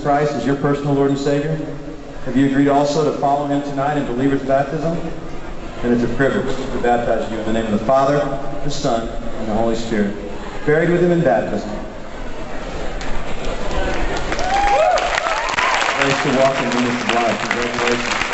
Christ as your personal Lord and Savior? Have you agreed also to follow Him tonight in believer's baptism? And it's a privilege to baptize you in the name of the Father, the Son, and the Holy Spirit, buried with Him in baptism. Grace to walk in newness of life. Congratulations.